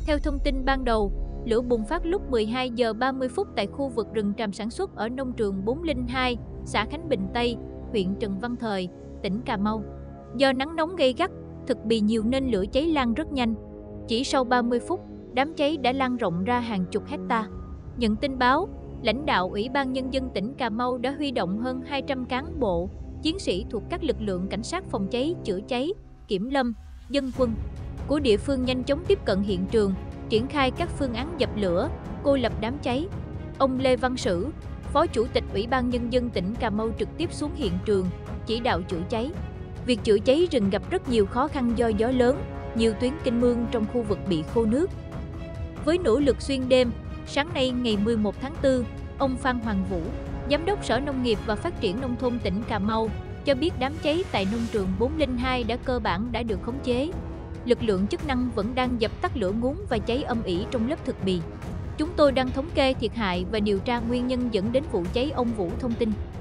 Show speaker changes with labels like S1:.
S1: Theo thông tin ban đầu, lửa bùng phát lúc 12 giờ 30 phút tại khu vực rừng tràm sản xuất ở nông trường 402, xã Khánh Bình Tây, huyện Trần Văn Thời, tỉnh Cà Mau. Do nắng nóng gay gắt, thực bì nhiều nên lửa cháy lan rất nhanh. Chỉ sau 30 phút, đám cháy đã lan rộng ra hàng chục hecta. Nhận tin báo, lãnh đạo Ủy ban Nhân dân tỉnh Cà Mau đã huy động hơn 200 cán bộ, chiến sĩ thuộc các lực lượng cảnh sát phòng cháy, chữa cháy, kiểm lâm, dân quân của địa phương nhanh chóng tiếp cận hiện trường, triển khai các phương án dập lửa, cô lập đám cháy. Ông Lê Văn Sử, Phó Chủ tịch Ủy ban Nhân dân tỉnh Cà Mau trực tiếp xuống hiện trường, chỉ đạo chữa cháy. Việc chữa cháy rừng gặp rất nhiều khó khăn do gió lớn, nhiều tuyến kênh mương trong khu vực bị khô nước. Với nỗ lực xuyên đêm, sáng nay ngày 11 tháng 4, ông Phan Hoàng Vũ, Giám đốc Sở Nông nghiệp và Phát triển Nông thôn tỉnh Cà Mau, cho biết đám cháy tại nông trường 402 đã cơ bản đã được khống chế. Lực lượng chức năng vẫn đang dập tắt lửa ngún và cháy âm ỉ trong lớp thực bì. Chúng tôi đang thống kê thiệt hại và điều tra nguyên nhân dẫn đến vụ cháy, ông Vũ thông tin.